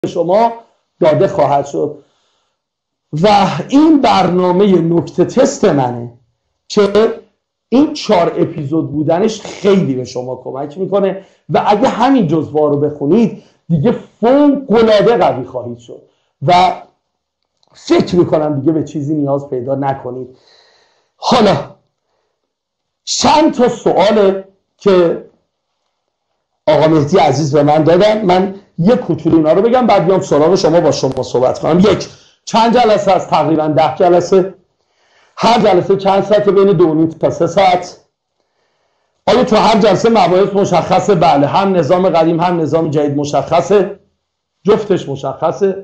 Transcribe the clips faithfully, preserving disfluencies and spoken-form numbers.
شما داده خواهد شد. و این برنامه نکته تست منه که این چهار اپیزود بودنش خیلی به شما کمک میکنه و اگه همین جزوه رو بخونید دیگه فوق‌العاده قوی خواهید شد و فکر میکنم دیگه به چیزی نیاز پیدا نکنید. حالا چند تا سواله که آقا مهدی عزیز به من دادن، من یک کوچولو اینا رو بگم بعد بیام سراغ شما با شما صحبت کنم. یک، چند جلسه از تقریبا ده جلسه، هر جلسه چند ساعت؟ بین دو و نیم تا سه ساعت. آیا تو هر جلسه مباحث مشخصه؟ بله، هم نظام قدیم هم نظام جدید مشخصه، جفتش مشخصه،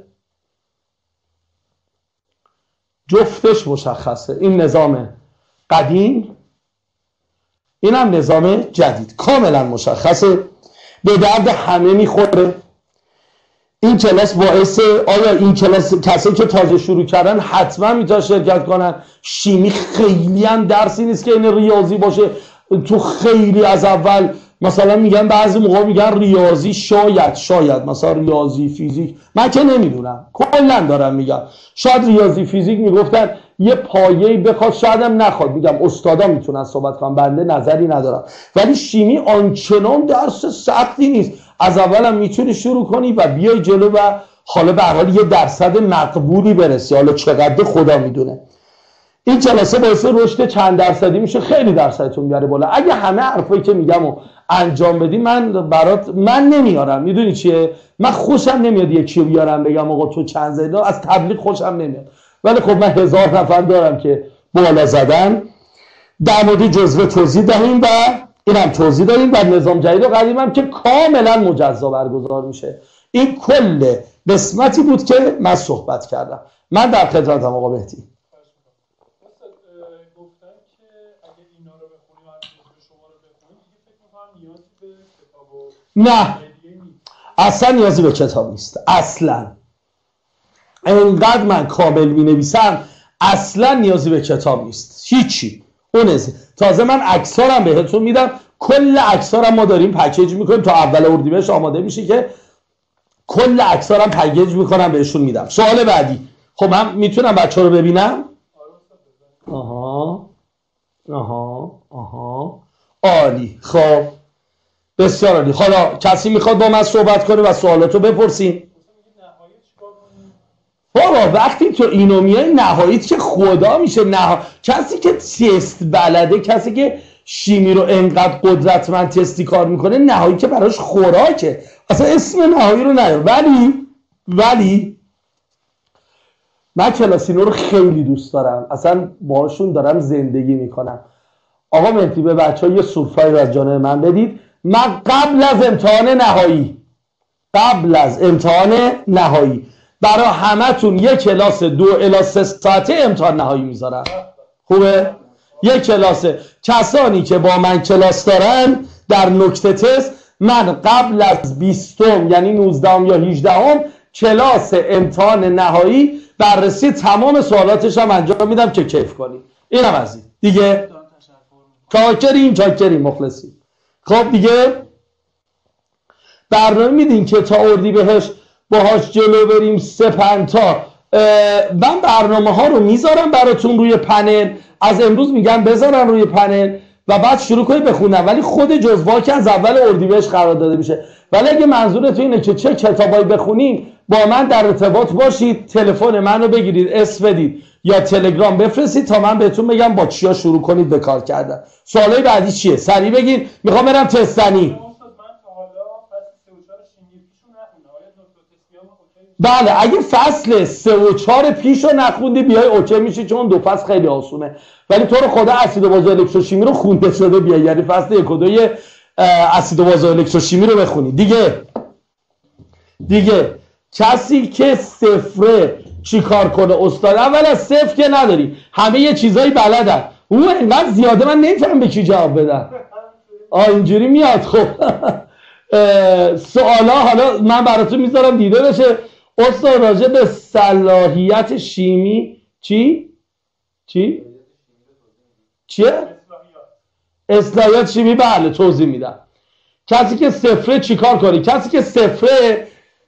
جفتش مشخصه. این نظام قدیم، این هم نظام جدید، کاملا مشخصه، به درد همه میخوره. این کلاس باعث، آیا این کلاس کسی که تازه شروع کردن حتما میتونن شرکت کنن؟ شیمی خیلی هم درسی نیست که این ریاضی باشه. تو خیلی از اول مثلا میگن، بعضی موقع میگن ریاضی شاید شاید مثلا ریاضی فیزیک، من که نمیدونم، کلا دارم میگم، شاید ریاضی فیزیک میگفتن یه پایه‌ای بخواد، شاید هم نخواد. میگم استادا میتونن صحبت کنن، بنده نظری ندارم، ولی شیمی آنچنان درس سختی نیست. از اول هم میتونی شروع کنی و بیای جلو و حالا به هر حال یه درصد مقبولی برسی، حالا چقدر خدا میدونه. این جلسه باعث رشد چند درصدی میشه، خیلی درصدتون میاره بالا. اگه همه حرفایی که میگم رو انجام بدی، من برات من نمیارم. میدونی چیه؟ من خوشم نمیاد یکی رو بیارم بگم آقا تو چند زدی، از تبلیغ خوشم نمیاد. ولی خب من هزار نفر دارم که بالا زدن. در مورد جزوه توضیح دهیم و اینم توضیح داریم و نظام جدید و قدیم هم که کاملا مجزا برگزار میشه. این کل قسمتی بود که من صحبت کردم. من در خدمتم آقا مهدی. نه، اصلا نیازی به کتاب نیست. اصلا اینقدر من کامل می نویسم، اصلا نیازی به کتاب نیست، هیچی. اون تازه من عکسارم بهتون میدم، کل عکسارم ما داریم پکیج میکنیم، تا اول اردیبهشت آماده میشه که کل عکسارم پکیج میکنم بهشون میدم. سوال بعدی. خب من میتونم بچه رو ببینم؟ آها آها آها عالی. خب بسیار عالی. حالا کسی میخواد با من صحبت کنه و سوالاتو بپرسین؟ بابا وقتی تو اینو میای نهاییت که خدا میشه. نه کسی که تست بلده، کسی که شیمی رو انقدر قدرتمند تستی کار میکنه، نهایی که براش خوراکه. اصلا اسم نهایی رو نیار. ولی ولی من کلاسینو رو خیلی دوست دارم، اصلا باشون دارم زندگی میکنم. آقا مهدی به بچه ها یه سورپرایز از جانب من بدید. من قبل از امتحان نهایی قبل از امتحان نهایی برای همتون یک کلاس دو الی سه ساعته امتحان نهایی میذارم. خوبه؟ یک کلاس. کسانی که با من کلاس دارن در نکته تست، من قبل از بیستم یعنی نوزدهم یا هجدهم کلاس امتحان نهایی بررسی تمام سوالاتش هم انجام میدم که کیف کنید. اینم از این دیگه. چاکریم چاکریم مخلصیم. خب دیگه برنامه میدین که تا اردیبهشت باهاش جلو بریم. سه پنتا من برنامه ها رو میذارم براتون روی پنل، از امروز میگم بذارن روی پنل و بعد شروع کنید بخونن. ولی خود جزوه که از اول اردیبهشت قرار داده میشه. ولی اگه منظورتون اینه که چه کتابایی بخونین، با من در ارتباط باشید، تلفن منو بگیرید، اسم بدید یا تلگرام بفرستید تا من بهتون بگم با چیا شروع کنید به کار کردن. سوالای بعدی چیه؟ سریع بگید، میخوام برم تستنی. بله اگه فصل سه و چهار پیش رو نخوندی بیای اوکی میشه، چون دو فصل خیلی آسونه. ولی تو رو خدا اسید و باز الکتروشیمی رو خونده شده بیای، یعنی فصل یک و دوی اسید و باز الکتروشیمی رو بخونی. دیگه دیگه کسی که صفره چی کار کنه استاد؟ اول از صفر که نداری، همه یه چیزایی بلدن. اون اینقدر زیاده من نمیفهم به چی جواب بدم. آه اینجوری میاد. خب سوالا حالا من براتون میذارم دیده بشه. استاد راجع به صلاحیت شیمی چی؟ چی؟ چیه؟ اصلاحیات شیمی بله توضیح میدم. کسی که صفره چیکار کنه؟ کسی که صفره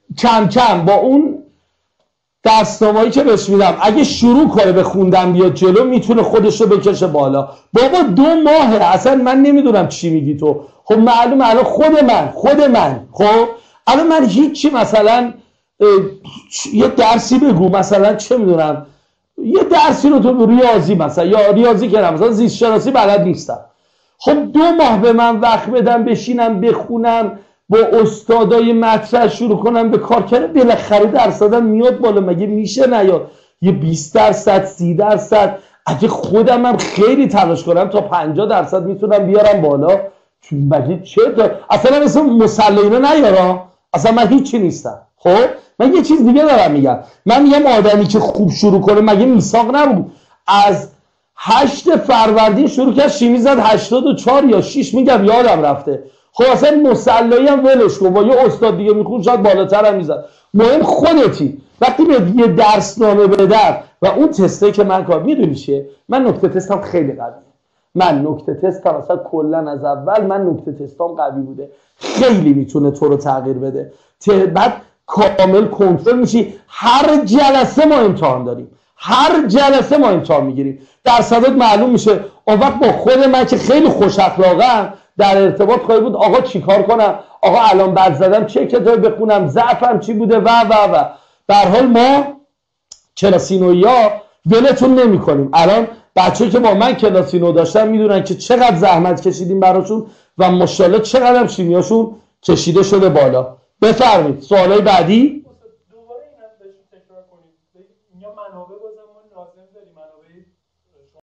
کم کم با اون دستنامه‌ای که بهش میدم اگه شروع کنه به خوندن بیاد جلو میتونه خودش رو بکشه بالا. بابا دو ماهه اصلا من نمیدونم چی میگی تو. خب معلومه الان خود من خود من خب الان من هیچی مثلا یه درسی بگو مثلا چه میدونم یه درسی رو تو ریاضی مثلا یا ریاضی که مثلا زیست شناسی بلد نیستم. خب دو ماه به من وقت بدم بشینم بخونم با استادای مطرح شروع کنم به کار کردن بالاخره درصدم میاد بالا. مگه میشه نیاد یه بیست درصد سی درصد؟ اگه خودم هم خیلی تلاش کنم تا پنجاه درصد میتونم بیارم بالا. مگه چه دا؟ اصلا مثل مسلمه نیارم اصلا من هیچی نیستم. خب من یه چیز دیگه دارم میگم. من میگم آدمی که خوب شروع کنه مگه میثاق نبود از هشت فروردین شروع کرد شیمی زد هشتاد و چهار یا شش میگم یادم رفته. خب اصلا مسلایی هم ولش کن با یه استاد دیگه میخون شاید بالاتر هم میزد. مهم خودتی. وقتی به یه درسنامه بدم و اون تسته که من کار میدونی چیه من نکته تستم خیلی قویه. من نکته تستم اصلا کلا از اول من نکته تستام قوی بوده خیلی میتونه تو رو تغییر بده. بعد کامل کنترل میشی. هر جلسه ما امتحان داریم هر جلسه ما امتحان میگیریم درصدات معلوم میشه. اون وقت با خود من که خیلی خوش اخلاقم در ارتباط خواهی بود آقا چی کار کنم آقا الان بد زدم چه کتابی بخونم ضعفم چی بوده و و و به هر حال ما کلاسینویا ولتون نمی کنیم. الان بچه‌ای که با من کلاسینو داشتن میدونن که چقدر زحمت کشیدیم براشون و ماشاءالله چقدر شیمیاشون کشیده شده بالا. بفرمایید سوالای بعدی.